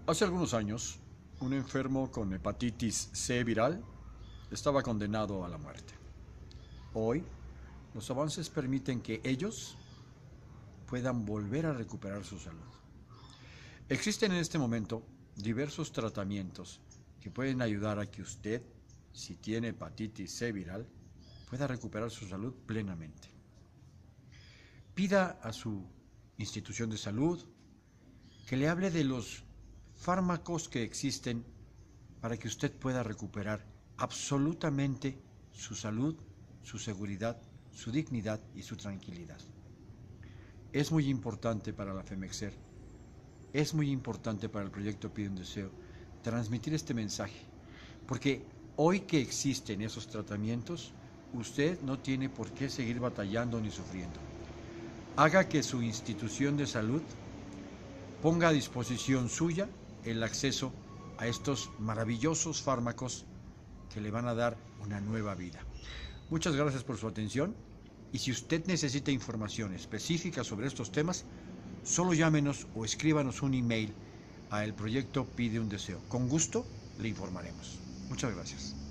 Hace algunos años, un enfermo con hepatitis C viral estaba condenado a la muerte. Hoy, los avances permiten que ellos puedan volver a recuperar su salud. Existen en este momento diversos tratamientos que pueden ayudar a que usted, si tiene hepatitis C viral, pueda recuperar su salud plenamente. Pida a su institución de salud que le hable de los fármacos que existen para que usted pueda recuperar absolutamente su salud, su seguridad, su dignidad y su tranquilidad. Es muy importante para la FEMEXER, es muy importante para el proyecto Pide un Deseo transmitir este mensaje, porque hoy que existen esos tratamientos, usted no tiene por qué seguir batallando ni sufriendo. Haga que su institución de salud ponga a disposición suya el acceso a estos maravillosos fármacos que le van a dar una nueva vida. Muchas gracias por su atención y si usted necesita información específica sobre estos temas, solo llámenos o escríbanos un email a el proyecto Pide un Deseo. Con gusto le informaremos. Muchas gracias.